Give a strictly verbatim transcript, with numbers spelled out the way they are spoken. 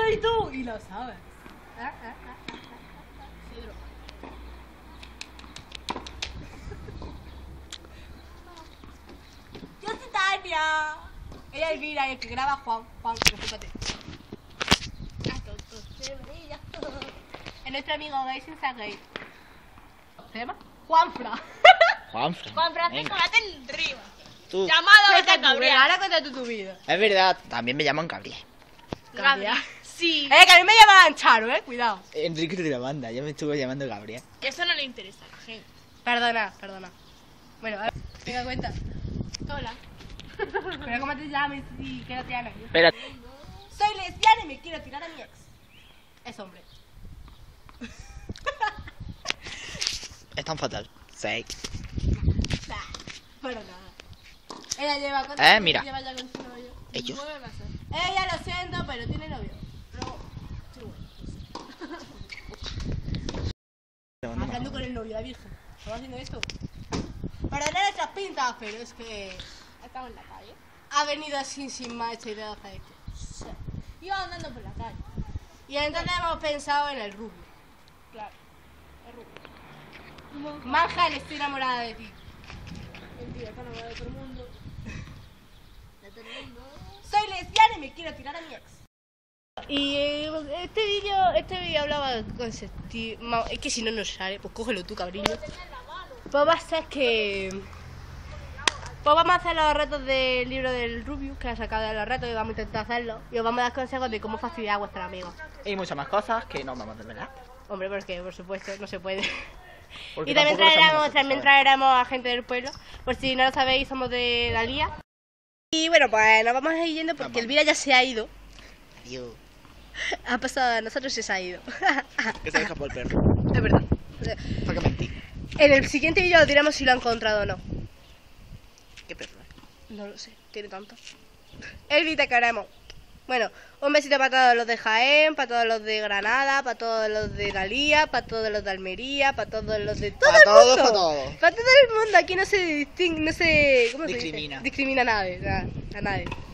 soy tú y lo sabes. Ah, ah, ah, ah, ah. Soy droga. Yo soy Tania. Ella es Elvira y el que graba Juan. Juan, preocúpate. Es nuestro amigo gay sin ser gay. ¿Se llama? Juanfra. Juanfra. Juan Francisco Venga. Laten Rivas. Tú. Llamado Cuenta Vete tu vida, Gabriel. ahora cuenta tú tu vida. Es verdad, también me llaman Gabriel. Gabriel. Sí. Eh, que a mí me llamaban Charo, eh, cuidado. Enrique de la banda, ya me estuvo llamando Gabriel. Eso no le interesa a la gente. Perdona, perdona. Bueno, a ver, tenga cuenta. Hola. Pero ¿cómo te llamas y qué no te llamas? Espera. Soy lesbiana y me quiero tirar a mi ex. Es hombre. Es tan fatal. Sí. Nah, pero nada. Ella lleva cuánto Eh, tiempo mira. lleva ya con su novio. Ellos. Nueve meses. Ella lo siento, pero tiene novio. Pero sí, bueno. Hablando con el novio, la virgen. ¿Estamos haciendo esto? Para tener estas pintas, pero es que Estamos en la calle. ha venido sin sin más esta idea de hacer esto. Iba andando por la calle. Y entonces hemos pensado en el rubio. Claro. Es rubio. Manja, estoy enamorada de ti. Mentira, está enamorado de todo el mundo. De todo el mundo. Soy lesbiana y me quiero tirar a mi ex. Y eh, este vídeo este vídeo hablaba con ese tío. ma- Es que si no nos sale, pues cógelo tú, cabriño. Pues va a ser que. Pues vamos a hacer los retos del libro del Rubius, que ha sacado de los retos, y vamos a intentar hacerlo. Y os vamos a dar consejos de cómo fastidiar a vuestros amigos. Y muchas más cosas que no vamos a desvelar. Hombre, porque por supuesto no se puede. Porque Y también tampoco lo sabemos traeremos, nosotros, también ¿sabes? traeremos a gente del pueblo. Por si no lo sabéis, somos de Dalía. Y bueno, pues nos vamos a ir yendo porque Vamos. Elvira ya se ha ido. Adiós. Ha pasado a nosotros y se ha ido. Que se deja por el perro. Es verdad. ¿Para qué mentir? En el siguiente vídeo lo diremos si lo ha encontrado o no. ¿Qué perro? No lo sé, tiene tanto. Elvi, te queremos. Bueno, un besito para todos los de Jaén, para todos los de Granada, para todos los de Dalía, para todos los de Almería, para todos los de todo Pa' el todos, mundo. pa' todos. Para todo el mundo. Aquí no se distingue, no se, ¿cómo se dice? Discrimina. Discrimina a nadie, a, a nadie.